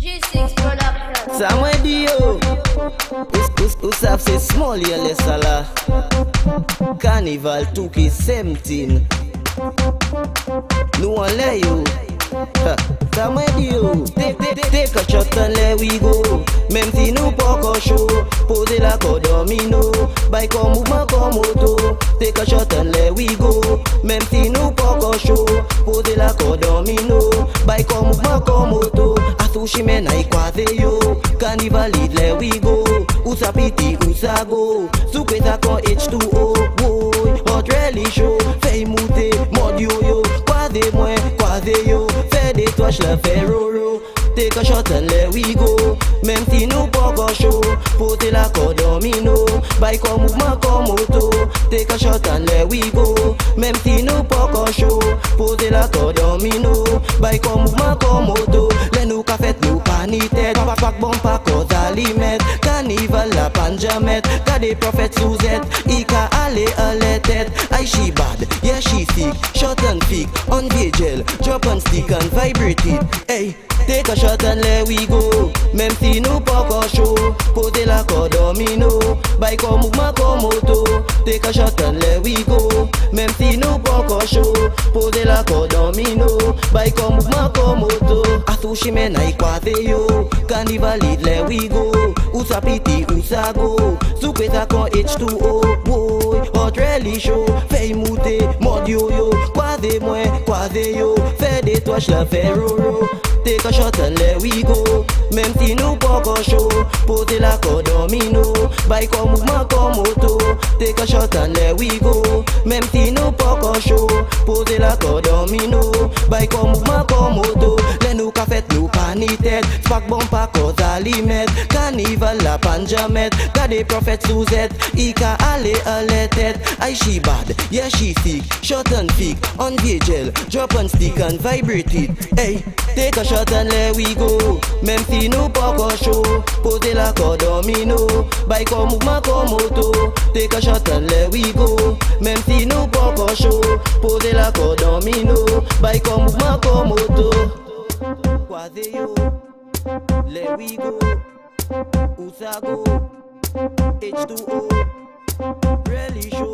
G6 Production. Somewhere Dio. Who savent c'est smallie les salas. Carnival touki 17. Nous on lay you. Somewhere Dio. Take a shot and let we go. Même si nous pas encore chaud. Posez la corde domino. By comme mouvement comme auto. Take a shot and let we go. Même si nous pas encore chaud. Posez la corde domino. By comme mouvement comme auto. Sushi men I kwaze yo. Carnival it let we go. Usa piti usa go. Soupe sa kon H2O. Boy, hot really show. Fais mouté, mod yo yo. Kwaze mwen, kwaze yo. Fais des toaches la fais roro. Take a shot and let we go. Même si nous pas encore chaud. Posez la corde domino. By comme mouvement comme auto. Take a shot and let we go. Même si nous pas encore chaud. Posez la corde domino. By comme mouvement comme auto. Les nous ka fait nous pas ni tête. Pas bon pas cause alimet. Carnival la panjamet. Got des prophètes sous Z. Ika aller à la tête. Aïe she bad, yeah she sick. Shot and pick, on vigil. Drop and stick and vibrate it. Hey, take a shot and let we go. Même si nous pas encore chaud. Posez la corde domino. By comme mouvement comme auto. Take a shot and let we go. Même si nous pas encore chaud. Posez la corde domino. By comme mouvement comme auto. A sushi men I kwaze yo. Carnival it let we go. Usa piti usa go. Soupe sa kon H2O. Boy, hot really show. Fais mouté, mod yo yo. Kwaze mwen, kwaze yo. Fais des toaches la fais roro. Take a shot and let we go. Même si nous pas encore chaud. Posez la corde domino. By comme mouvement comme auto. Take a shot and let we go. Même si nous pas encore chaud. Posez la corde domino. By comme mouvement comme auto. Les nous ka fait nous pas ni tête. Spak bon pas cause alimet. Carnival la panjamet. Got des prophètes sous Z. Ika aller à la tête. Aïe she bad, yeah she sick. Shot and pick, on vigil. Drop and stick and vibrate it. Hey, take a shot and let we go. Même si nous pas encore chaud. Posez la corde domino. By comme mouvement comme auto. Take a shot and let we go. Même si nous pas encore chaud. Posez la corde domino. By comme mouvement comme auto. Kwaze yo. Let we go. Usa go. H2O. Really show.